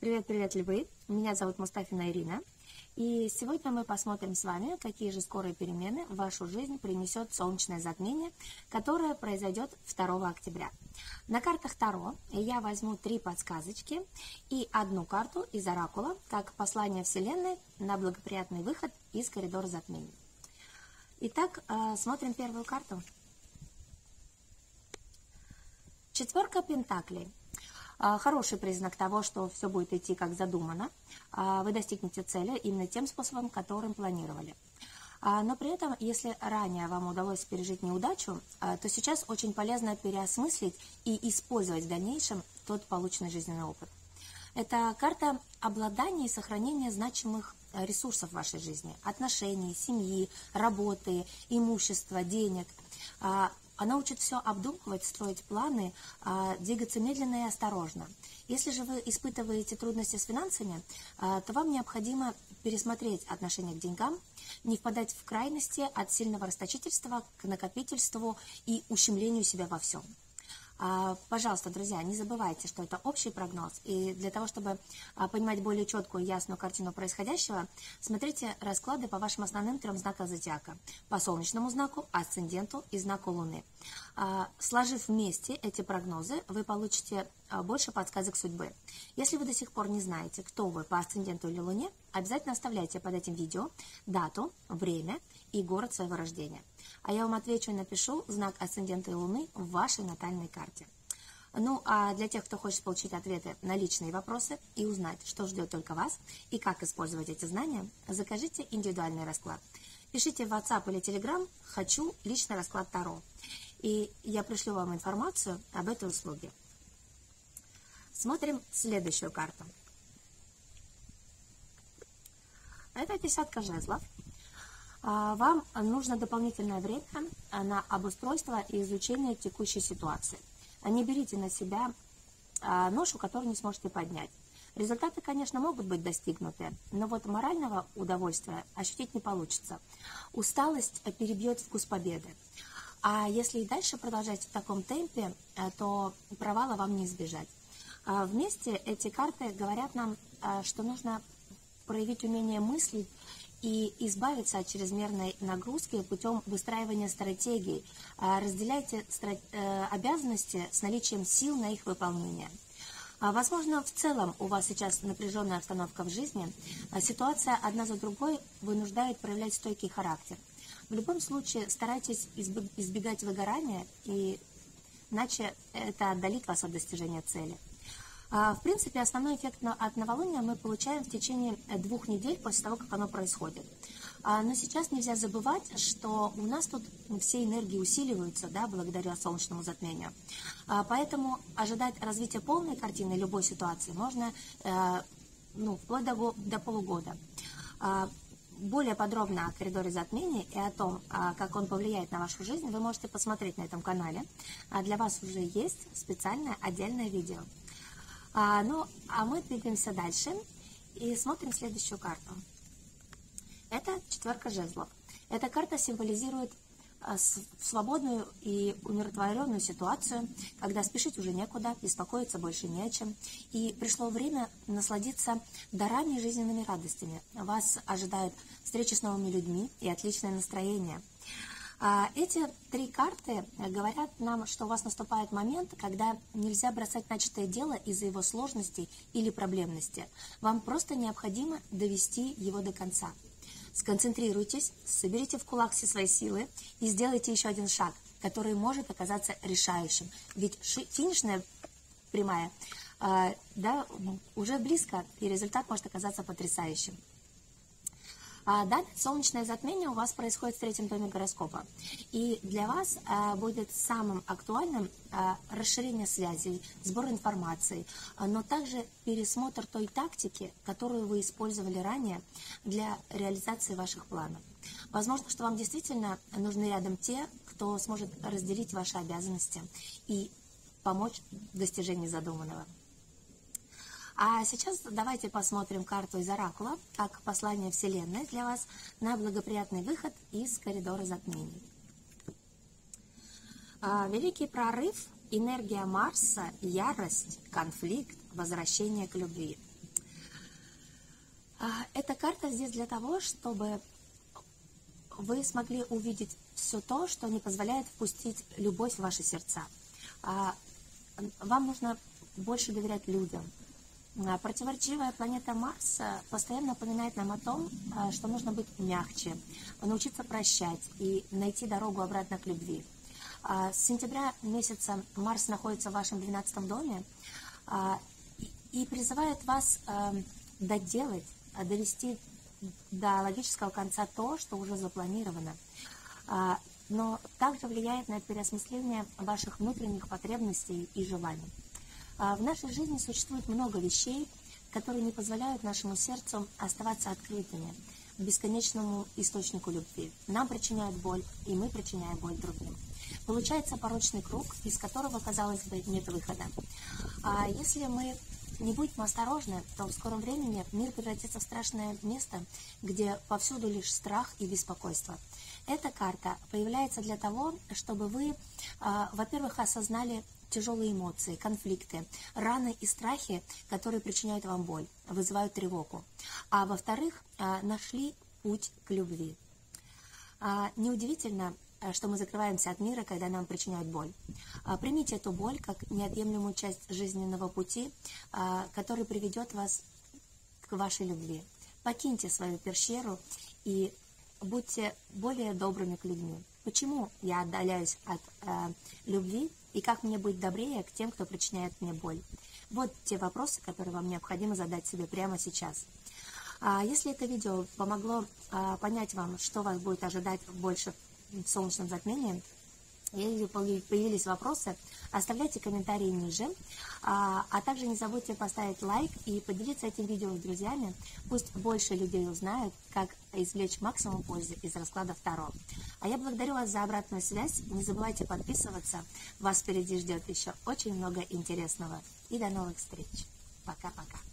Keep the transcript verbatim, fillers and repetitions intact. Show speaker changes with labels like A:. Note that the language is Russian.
A: Привет-привет, львы! Меня зовут Мустафина Ирина, и сегодня мы посмотрим с вами, какие же скорые перемены в вашу жизнь принесет солнечное затмение, которое произойдет второго октября. На картах Таро я возьму три подсказочки и одну карту из оракула, как послание Вселенной на благоприятный выход из коридора затмений. Итак, смотрим первую карту. Четверка пентаклей. Хороший признак того, что все будет идти как задумано. Вы достигнете цели именно тем способом, которым планировали. Но при этом, если ранее вам удалось пережить неудачу, то сейчас очень полезно переосмыслить и использовать в дальнейшем тот полученный жизненный опыт. Это карта обладания и сохранения значимых ресурсов в вашей жизни. Отношений, семьи, работы, имущества, денег. Она учит все обдумывать, строить планы, двигаться медленно и осторожно. Если же вы испытываете трудности с финансами, то вам необходимо пересмотреть отношение к деньгам, не впадать в крайности от сильного расточительства к накопительству и ущемлению себя во всем. Пожалуйста, друзья, не забывайте, что это общий прогноз, и для того, чтобы понимать более четкую и ясную картину происходящего, смотрите расклады по вашим основным трем знакам зодиака, по солнечному знаку, асценденту и знаку Луны. Сложив вместе эти прогнозы, вы получите больше подсказок судьбы. Если вы до сих пор не знаете, кто вы по асценденту или Луне, обязательно оставляйте под этим видео дату, время и город своего рождения. А я вам отвечу и напишу знак асцендента и Луны в вашей натальной карте. Ну, а для тех, кто хочет получить ответы на личные вопросы и узнать, что ждет только вас и как использовать эти знания, закажите индивидуальный расклад. Пишите в WhatsApp или Telegram «Хочу личный расклад Таро», и я пришлю вам информацию об этой услуге. Смотрим следующую карту. Это десятка жезлов. Вам нужно дополнительное время на обустройство и изучение текущей ситуации. Не берите на себя ношу, которую не сможете поднять. Результаты, конечно, могут быть достигнуты, но вот морального удовольствия ощутить не получится. Усталость перебьет вкус победы. А если и дальше продолжать в таком темпе, то провала вам не избежать. Вместе эти карты говорят нам, что нужно проявить умение мыслить и избавиться от чрезмерной нагрузки путем выстраивания стратегий. Разделяйте обязанности с наличием сил на их выполнение. Возможно, в целом у вас сейчас напряженная обстановка в жизни, ситуация одна за другой вынуждает проявлять стойкий характер. В любом случае старайтесь избегать выгорания, иначе это отдалит вас от достижения цели. В принципе, основной эффект от новолуния мы получаем в течение двух недель после того, как оно происходит. Но сейчас нельзя забывать, что у нас тут все энергии усиливаются, да, благодаря солнечному затмению. Поэтому ожидать развития полной картины любой ситуации можно ну, вплоть до, до полугода. Более подробно о коридоре затмений и о том, как он повлияет на вашу жизнь, вы можете посмотреть на этом канале. Для вас уже есть специальное отдельное видео. А, ну, а мы двигаемся дальше и смотрим следующую карту. Это четверка жезлов. Эта карта символизирует а, с, свободную и умиротворенную ситуацию, когда спешить уже некуда, беспокоиться больше не о чем. И пришло время насладиться дарами и жизненными радостями. Вас ожидают встречи с новыми людьми и отличное настроение. Эти три карты говорят нам, что у вас наступает момент, когда нельзя бросать начатое дело из-за его сложности или проблемности. Вам просто необходимо довести его до конца. Сконцентрируйтесь, соберите в кулак все свои силы и сделайте еще один шаг, который может оказаться решающим. Ведь финишная прямая да, уже близко, и результат может оказаться потрясающим. А далее солнечное затмение у вас происходит в третьем доме гороскопа. И для вас а, будет самым актуальным а, расширение связей, сбор информации, а, но также пересмотр той тактики, которую вы использовали ранее для реализации ваших планов. Возможно, что вам действительно нужны рядом те, кто сможет разделить ваши обязанности и помочь в достижении задуманного. А сейчас давайте посмотрим карту из оракула, как послание Вселенной для вас на благоприятный выход из коридора затмений. Великий прорыв, энергия Марса, ярость, конфликт, возвращение к любви. Эта карта здесь для того, чтобы вы смогли увидеть все то, что не позволяет впустить любовь в ваши сердца. Вам нужно больше доверять людям. Противоречивая планета Марс постоянно напоминает нам о том, что нужно быть мягче, научиться прощать и найти дорогу обратно к любви. С сентября месяца Марс находится в вашем двенадцатом доме и призывает вас доделать, довести до логического конца то, что уже запланировано, но также влияет на переосмысление ваших внутренних потребностей и желаний. В нашей жизни существует много вещей, которые не позволяют нашему сердцу оставаться открытыми к бесконечному источнику любви. Нам причиняют боль, и мы причиняем боль другим. Получается порочный круг, из которого, казалось бы, нет выхода. А если мы не будем осторожны, то в скором времени мир превратится в страшное место, где повсюду лишь страх и беспокойство. Эта карта появляется для того, чтобы вы, во-первых, осознали тяжелые эмоции, конфликты, раны и страхи, которые причиняют вам боль, вызывают тревогу. А во-вторых, нашли путь к любви. Неудивительно, что мы закрываемся от мира, когда нам причиняют боль. Примите эту боль как неотъемлемую часть жизненного пути, который приведет вас к вашей любви. Покиньте свою пещеру и будьте более добрыми к людям. Почему я отдаляюсь от э, любви и как мне быть добрее к тем, кто причиняет мне боль? Вот те вопросы, которые вам необходимо задать себе прямо сейчас. А если это видео помогло а, понять вам, что вас будет ожидать больше в солнечном затмении, если появились вопросы, оставляйте комментарии ниже, а, а также не забудьте поставить лайк и поделиться этим видео с друзьями. Пусть больше людей узнают, как извлечь максимум пользы из раскладов Таро. А я благодарю вас за обратную связь. Не забывайте подписываться. Вас впереди ждет еще очень много интересного. И до новых встреч. Пока-пока.